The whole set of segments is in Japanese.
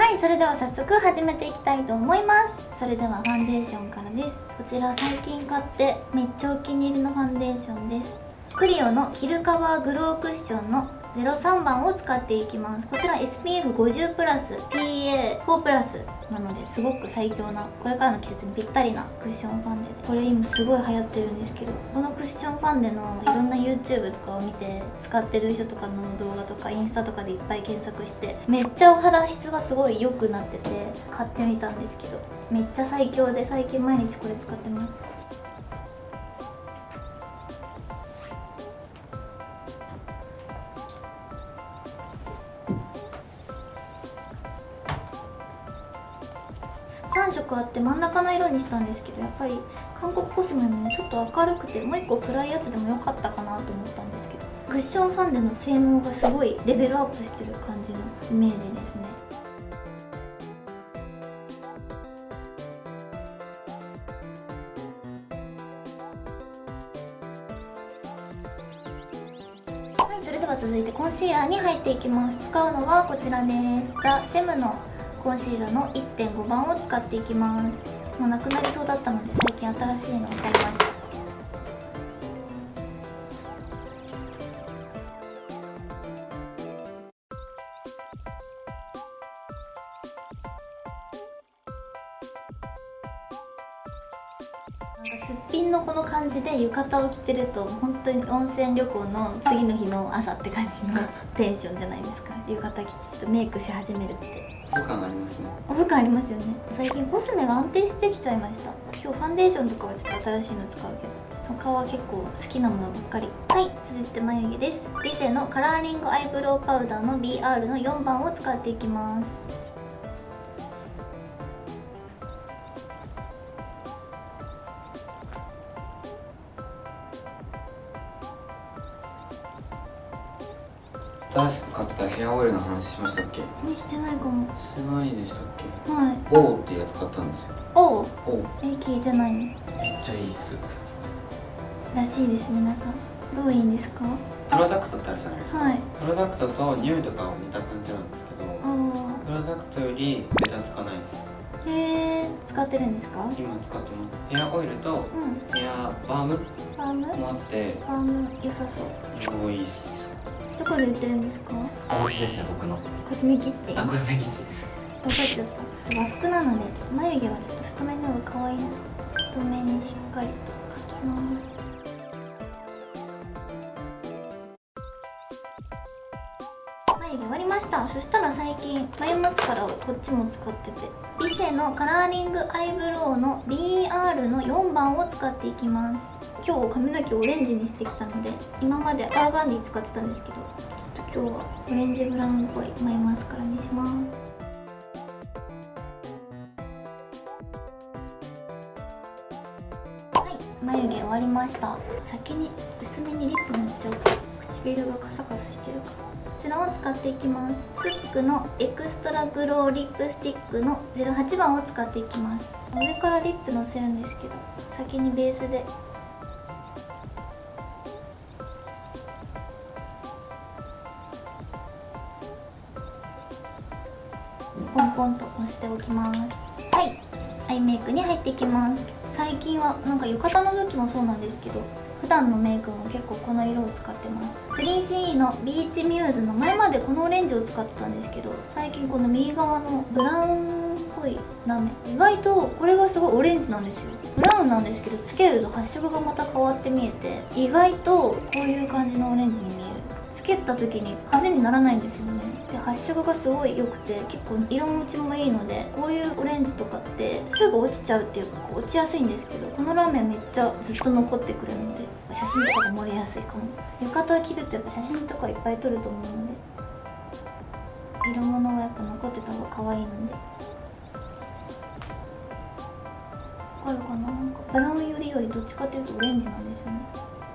はい、それでは早速始めていきたいと思います。それではファンデーションからです。こちら最近買ってめっちゃお気に入りのファンデーションです。クリオのキルカワーグロークッションの03番を使っていきます。こちら SPF50 プラス PA4 プラスなのですごく最強な、これからの季節にぴったりなクッションファンデで、これ今すごい流行ってるんですけど、このクッションファンデのいろんな YouTube とかを見て使ってる人とかの動画とかインスタとかでいっぱい検索して、めっちゃお肌質がすごい良くなってて買ってみたんですけど、めっちゃ最強で最近毎日これ使ってます。3色あって真ん中の色にしたんですけど、やっぱり韓国コスメのねちょっと明るくてもう1個暗いやつでもよかったかなと思ったんですけど、クッションファンデの性能がすごいレベルアップしてる感じのイメージですね。はい、それでは続いてコンシーラーに入っていきます。使うのはこちらです。ザ・セムのコンシーラーの 1.5 番を使っていきます。もうなくなりそうだったので最近新しいのを買いました。すっぴんのこの感じで浴衣を着てると本当に温泉旅行の次の日の朝って感じのテンションじゃないですか。浴衣着てちょっとメイクし始めるって。 オフ感ありますね。 オフ感ありますよね。最近コスメが安定してきちゃいました。今日ファンデーションとかはちょっと新しいの使うけど、顔は結構好きなものばっかり。はい、続いて眉毛です。リセのカラーリングアイブロウパウダーの BR の4番を使っていきます。 新しく買ったヘアオイルの話しましたっけ？ してないかも。 してないでしたっけ？ はい。 オーっていうやつ買ったんですよ。 おう。 オー聞いてないの。 めっちゃいいっす。 らしいです。皆さんどういいんですか？ プロダクトってあるじゃないですか。 はい。 プロダクトと匂いとかは似た感じなんですけど、プロダクトよりベタつかないです。 へえ、使ってるんですか？ 今使ってます。ヘアオイルとヘアバームバームもあって、 バーム良さそう。 超いいっす。 どこで売ってるんですか？ お家ですよ、僕の。 コスメキッチン。 あ、コスメキッチンです。 分かっちゃった。和服なので眉毛はちょっと太めの方が可愛いので太めにしっかりと描きます。眉毛終わりました。そしたら最近眉マスカラをこっちも使ってて、リセのカラーリングアイブロウの BR の4番を使っていきます。今日髪の毛をオレンジにしてきたので、今までバーガンディ使ってたんですけど、ちょっと今日はオレンジブラウンっぽい眉マスカラにします。はい、眉毛終わりました。先に薄めにリップ塗っちゃおう。唇がカサカサしてるから。こちらを使っていきます。スックのエクストラグローリップスティックの08番を使っていきます。上からリップのせるんですけど、先にベースでポンポンと押しておきます。はい、アイメイクに入っていきます。最近はなんか浴衣の時もそうなんですけど、普段のメイクも結構この色を使ってます。3CE のビーチミューズの、前までこのオレンジを使ってたんですけど、最近この右側のブラウンっぽいラメ、意外とこれがすごいオレンジなんですよ。ブラウンなんですけどつけると発色がまた変わって見えて、意外とこういう感じのオレンジに見える。つけた時に派手にならないんですよね。で発色がすごい良くて結構色持ちもいいので、こういうオレンジとかってすぐ落ちちゃうっていうか落ちやすいんですけど、このラメめっちゃずっと残ってくるので写真とかが盛りやすいかも。浴衣着るとやっぱ写真とかいっぱい撮ると思うので、色物がやっぱ残ってた方が可愛いので。わかるかな？なんかブラウンよりどっちかというとオレンジなんですよね。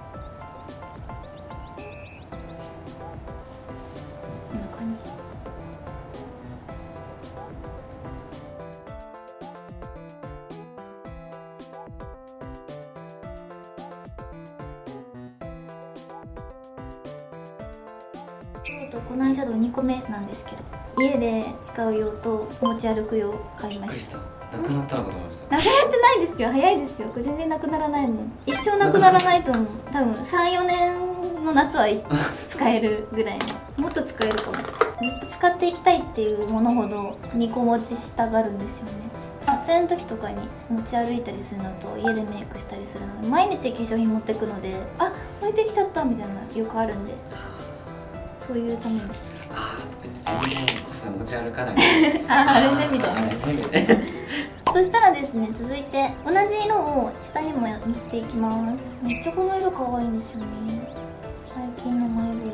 こんな感じ。と粉アイシャドウ2個目なんですけど、 家で使う用と持ち歩く用買いました。 なくなったのかと思いました。 なくなってないですよ。早いですよ。これ全然なくならないもん。一生なくならないと思う。多分3、4年の夏は使えるぐらいの。もっと使えるかも。ずっと使っていきたいっていうものほど2個持ちしたがるんですよね。撮影の時とかに持ち歩いたりするのと家でメイクしたりするので、毎日化粧品持ってくので、あ、置いてきちゃったみたいなのよくあるんで、そういうために。 ああ、全然コスメ持ち歩かない。 あれねみたいな。そしたらですね、続いて同じ色を下にものせていきます。めっちゃこの色可愛いんですよね。最近のマイブーム。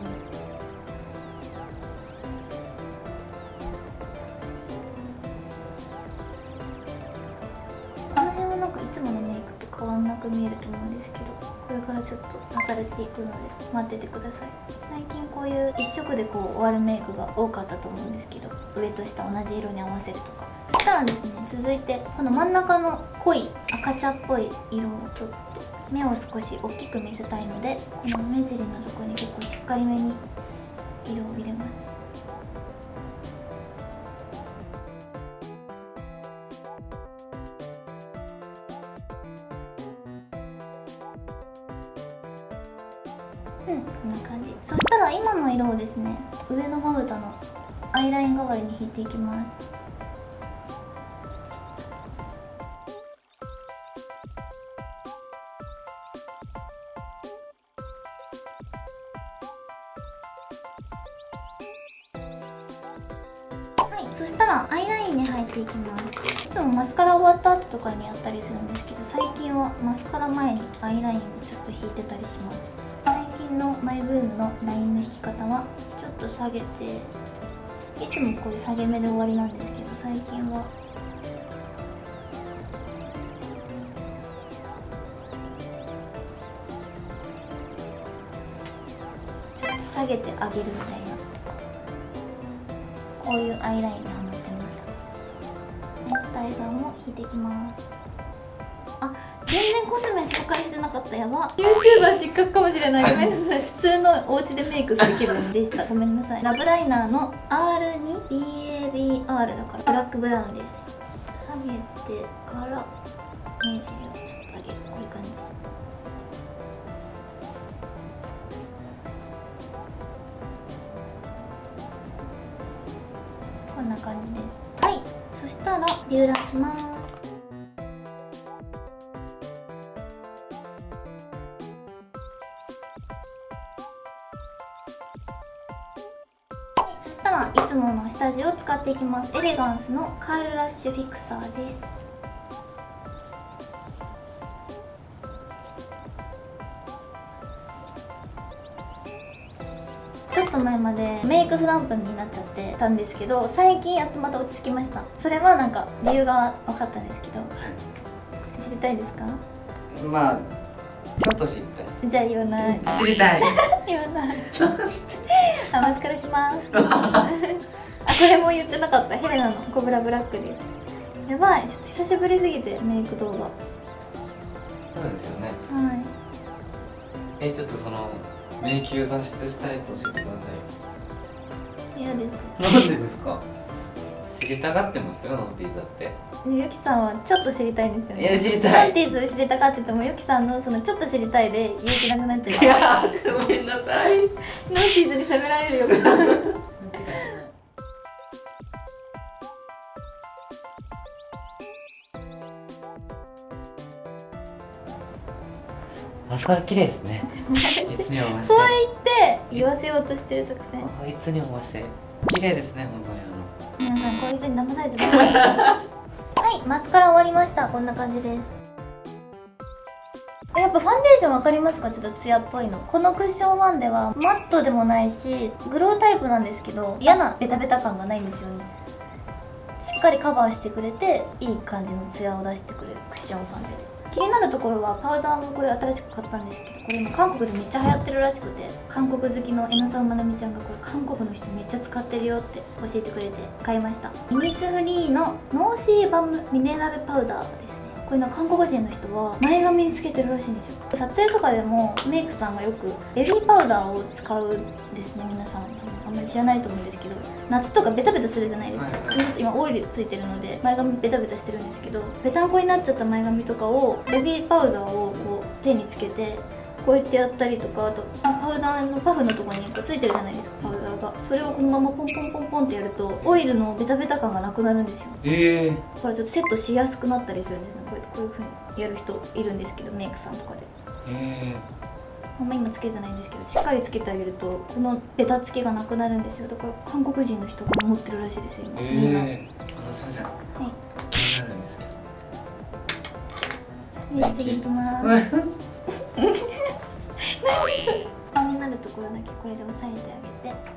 この辺はなんかいつものメイクと変わんなく見えると思うんですけど、これからちょっと足されていくので待っててください。最近こういう一色でこう終わるメイクが多かったと思うんですけど、上と下同じ色に合わせるとか。そしたらですね、続いてこの真ん中の濃い赤茶っぽい色をちょっと目を少し大きく見せたいので、この目尻のところに結構しっかりめに色を入れます。こんな感じ。そしたら今の色をですね、上のまぶたのアイライン代わりに引いていきます。そしたらアイラインに入っていきます。いつもマスカラ終わった後とかにやったりするんですけど、最近はマスカラ前にアイラインをちょっと引いてたりします。最近のマイブームのラインの引き方はちょっと下げて、いつもこういう下げ目で終わりなんですけど、最近はちょっと下げてあげるみたいな、こういうアイラインにはまってます。ネクタイ側も引いていきます。あ、全然コスメ紹介してなかった。やば。 YouTuber 失格かもしれない。ごめんなさい。普通のお家でメイクする気分でした。ごめんなさい。ラブライナーの R2BABR だからブラックブラウンです。下げてから目尻をちょっと上げる。こういう感じ。こんな感じです。はい、そしたらビューラーします。はい、そしたらいつもの下地を使っていきます。エレガンスのカールラッシュフィクサーです。ちょっと前までメイクスランプになっちゃってたんですけど、最近やっとまた落ち着きました。それはなんか理由が分かったんですけど、はい、知りたいですか？ まあちょっと知りたい。 じゃあ言わない。 知りたい。 言わない。あ、マスカラします。あ、これも言ってなかった。ヘレナのコブラブラックです。やばい、ちょっと久しぶりすぎてメイク動画。 そうですよね。 はい。 ちょっとその迷宮脱出したやつ教えてください。嫌です。 なんでですか？知りたがってますよ、ノンティーズだって。 ゆきさんはちょっと知りたいんですよね。 いや、知りたい。 ノンティーズ知りたかって言っても、ゆきさんのそのちょっと知りたいで勇気なくなっちゃう。 いや、ごめんなさい。ノンティーズに責められるよ。 マスカラ綺麗ですね。いつにも増して。 そう言って言わせようとしてる作戦。 いつにも増して綺麗ですね、本当に。 皆さんこういう人に騙されてます。はい、マスカラ終わりました。こんな感じです。やっぱファンデーション分かりますか？ちょっとツヤっぽいの。このクッションファンデはマットでもないしグロータイプなんですけど、嫌なベタベタ感がないんですよね。しっかりカバーしてくれていい感じのツヤを出してくれるクッションファンデで、気になるところはパウダーもこれ新しく買ったんですけど、これ今韓国でめっちゃ流行ってるらしくて、韓国好きのエノサウマナミちゃんがこれ韓国の人めっちゃ使ってるよって教えてくれて買いました。ミニスフリーのノーシーバムミネラルパウダーですね。これ韓国人の人は前髪につけてるらしいんですよ。撮影とかでもメイクさんがよくベビーパウダーを使うんですね、皆さん。 あんまり知らないと思うんですけど、夏とかベタベタするじゃないですか。それと今オイルついてるので前髪ベタベタしてるんですけど、ベタんこになっちゃった前髪とかをベビーパウダーをこう手につけてこうやってやったりとか、あとパウダーのパフのところについてるじゃないですか、パウダーが。それをこのままポンポンポンポンってやるとオイルのベタベタ感がなくなるんですよ。だからちょっとセットしやすくなったりするんですね。こういう風にやる人いるんですけど、メイクさんとかで。あんま今つけてないんですけど、しっかりつけてあげるとこのベタつきがなくなるんですよ。だから韓国人の人が持ってるらしいですよ今、みんな。 すいません、はい、気になるんですけど。 次いきます気になるところだけこれで押さえてあげて、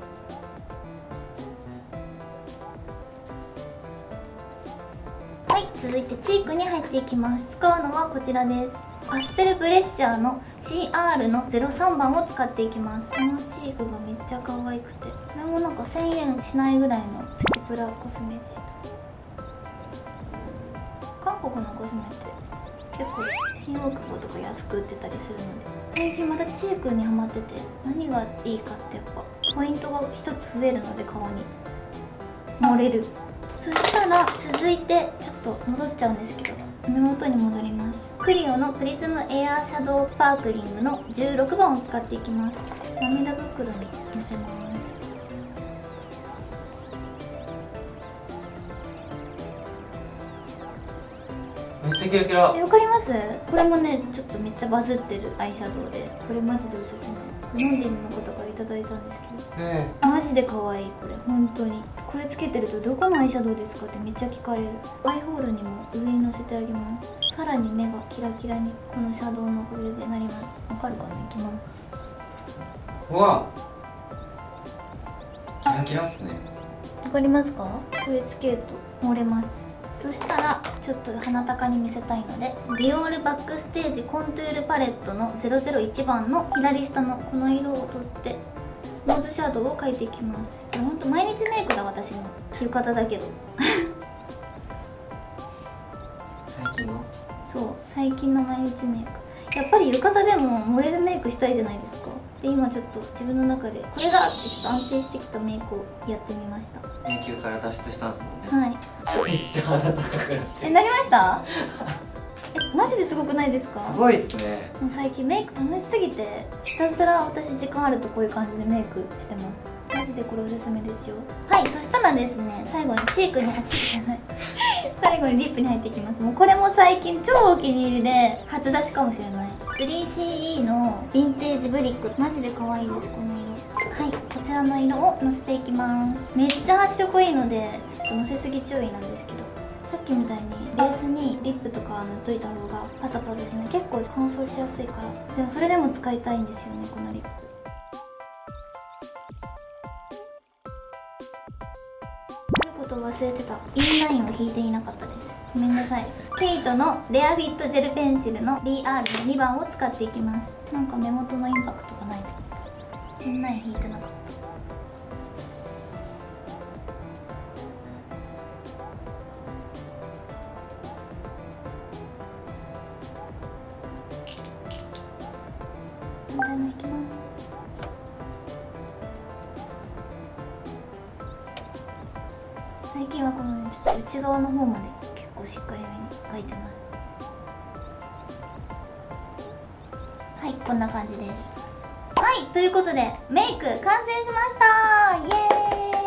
はい、続いてチークに入っていきます。使うのはこちらです。パステルブレッシャーの CR の03番を使っていきます。このチークがめっちゃ可愛くて、これもなんか1000円しないぐらいのプチプラコスメでした。韓国のコスメって結構新大久保とか安く売ってたりするので、最近またチークにハマってて、何がいいかってやっぱポイントが一つ増えるので、顔に盛れる。そしたら続いてちょっと戻っちゃうんですけど、目元に戻ります。クリオのプリズムエアーシャドウスパークリングの16番を使っていきます。涙袋にのせます。 めっちゃキラキラ。 わかります？これもねちょっとめっちゃバズってるアイシャドウで、これマジでおすすめ。飲んでるの方からいただいたんですけど、マジで可愛い。これ本当にこれつけてるとどこのアイシャドウですかってめっちゃ聞かれる。アイホールにも上にのせてあげます。さらに目がキラキラにこのシャドウのおかげでなります。わかるかな？いきます。 うわ、キラキラっすね。 わかりますか？これつけると漏れます。そしたらちょっと鼻高に見せたいので、ディオールバックステージコントゥールパレットの001番の左下のこの色を取ってノーズシャドウを描いていきます。ほんと毎日メイクだ、私の浴衣だけど最近の？ そう、最近の毎日メイク。やっぱり浴衣でも漏れるメイクしたいじゃないですか。で今ちょっと自分の中でこれだってちょっと安定してきたメイクをやってみました。 迷宮から脱出したんですもんね。 はい。 めっちゃ鼻高くなってなりましたマジですごくないですか？ すごいっすね。 もう最近メイク楽しすぎて、ひたすら私時間あるとこういう感じでメイクしてます。マジでこれおすすめですよ。はい、そしたらですね、最後にチークにチークじゃない最後にリップに入っていきます。もうこれも最近超お気に入りで初出しかもしれない 3CE のヴィンテージブリック、マジで可愛いです。この色、はい、こちらの色をのせていきます。めっちゃ発色いいのでちょっとのせすぎ注意なんですけど、さっきみたいにベースにリップとか塗っといた方がパサパサしない。結構乾燥しやすいから。でもそれでも使いたいんですよね、このリップ。あることを忘れてた。インラインを引いていなかったです。ごめんなさい。ケイトのレアフィットジェルペンシルの BR の2番を使っていきます。なんか目元のインパクトがないと。インライン引いてなかった。反対も引きます。最近はこのちょっと内側の方まで結構しっかりめに描いてます。はい、こんな感じです。はい、ということでメイク完成しました。イエーイ。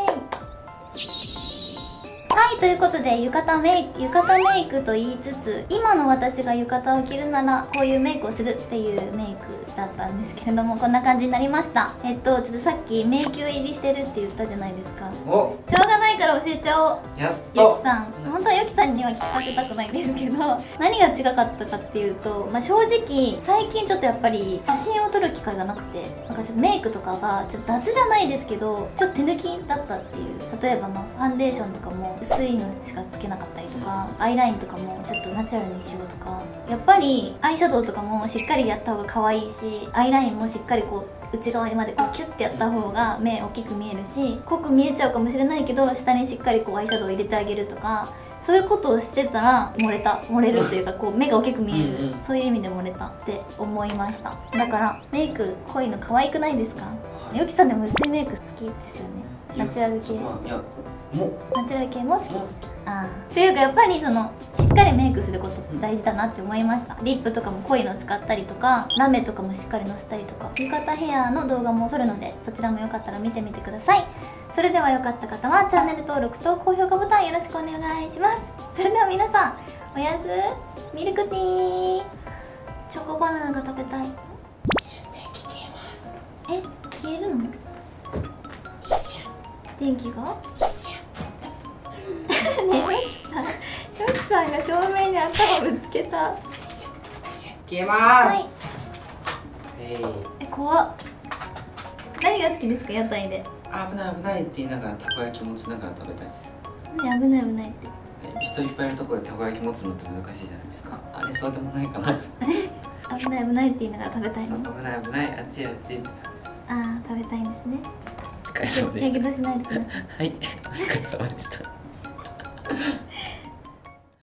はい、ということで浴衣メイクと言いつつ、今の私が浴衣を着るならこういうメイクをするっていうメイクだったんですけれども、こんな感じになりました。ちょっとさっき迷宮入りしてるって言ったじゃないですか。しょうがないから教えちゃおう。 やっとゆきさん、本当はゆきさんには聞かせたくないんですけど何が違かったかっていうと、正直最近ちょっとやっぱり写真を撮る機会がなくて、なんかちょっとメイクとかがちょっと雑じゃないですけどちょっと手抜きだったっていう。例えばファンデーションとかも薄いのしかつけなかったりとか、アイラインとかもちょっとナチュラルにしようとか、やっぱりアイシャドウとかもしっかりやった方が可愛いし、アイラインもしっかりこう内側にまでこうキュッてやった方が目大きく見えるし、濃く見えちゃうかもしれないけど下にしっかりこうアイシャドウを入れてあげるとか、そういうことをしてたら漏れるというか、こう目が大きく見えるそういう意味で漏れたって思いました。だからメイク濃いの可愛くないですか？ よきさんでも薄いメイク好きですよね。ナチュラル系。 いやナチュラル系も好き。っていうかやっぱりしっかりメイクすること大事だなって思いました。リップとかも濃いの使ったりとか、ラメとかもしっかりのせたりとか、浴衣ヘアの動画も撮るので、そちらもよかったら見てみてください。それではよかった方はチャンネル登録と高評価ボタンよろしくお願いします。それでは皆さん、おやすミルクティー。チョコバナナが食べたい。 一瞬電気消えます。 消えるの？ 一瞬。 電気が？ 一瞬。 ねえ、よきさんが照明に頭ぶつけた。 消えます。 はい。怖っ。何が好きですか、屋台で？ 危ない危ないって言いながらたこ焼き持ちながら食べたいです。 何危ない危ないって。 人いっぱいいるところでたこ焼き持つのって難しいじゃないですか。あれそうでもないかな。 危ない危ないって言いながら食べたいの？ 危ない危ない、あっちあっちって。 ああ、食べたいんですね。 お疲れ様でした。 やけどしないでください。 はい、お疲れ様でした。